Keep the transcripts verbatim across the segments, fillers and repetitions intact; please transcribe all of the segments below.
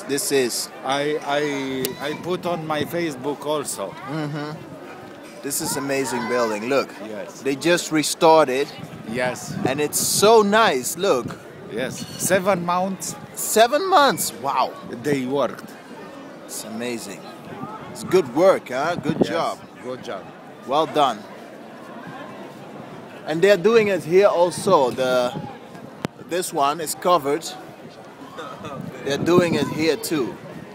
this is. I I I put on my Facebook also. This is amazing building. Look, Yes. they just restored it, Yes. and it's so nice. Look, Yes. Seven months seven months. Wow, they worked. it's amazing. It's good work, huh? Good Yes. job. Good job. Well done. And they're doing it here also. The this one is covered. They're doing it here too.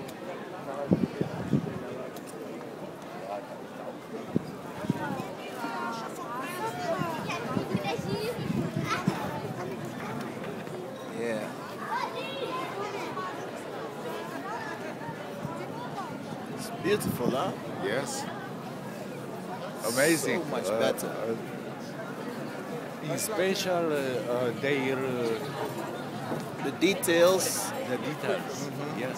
Yeah. It's beautiful, huh? Yes. Amazing. So much Uh, better. uh, in special, uh, uh, their uh, The details. the details. Yes.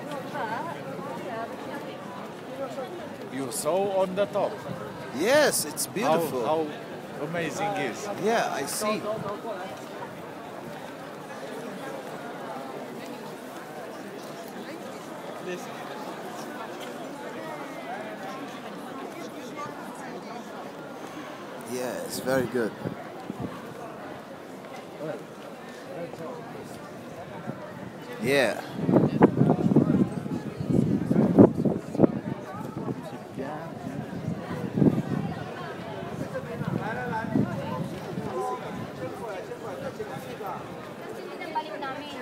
You saw on the top. Yes, it's beautiful. How, how amazing is. Yeah, I see. Yeah, it's very good. Yeah. balik namin.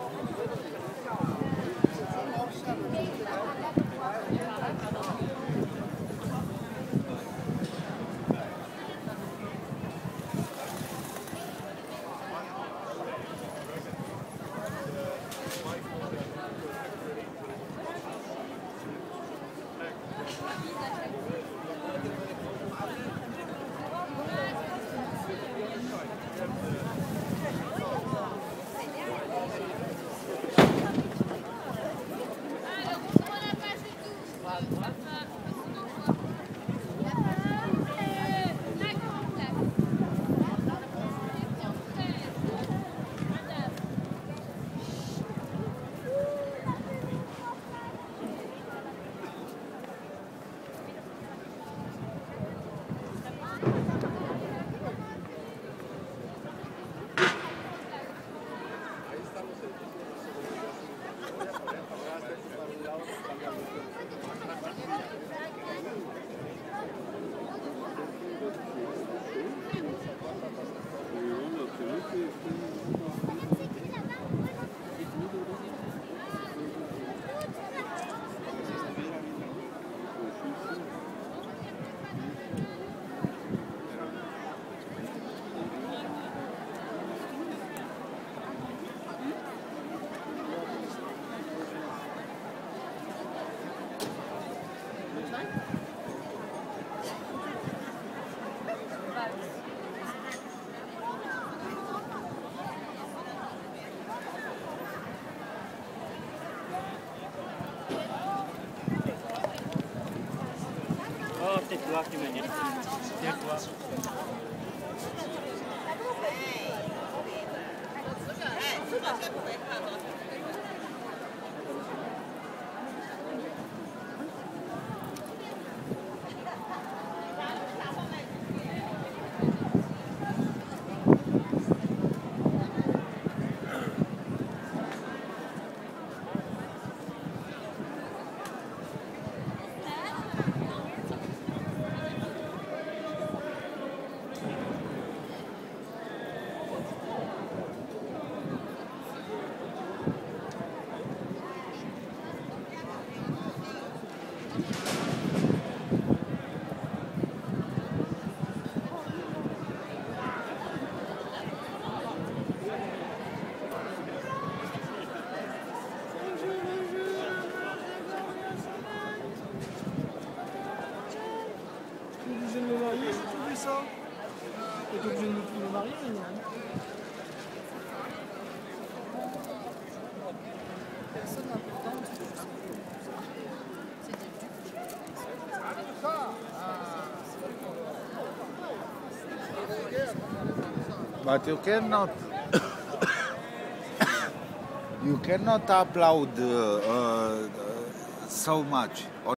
Oh, peut-être voir qui m'a dit. Peut-être voir. But you cannot You cannot applaud uh, uh, so much.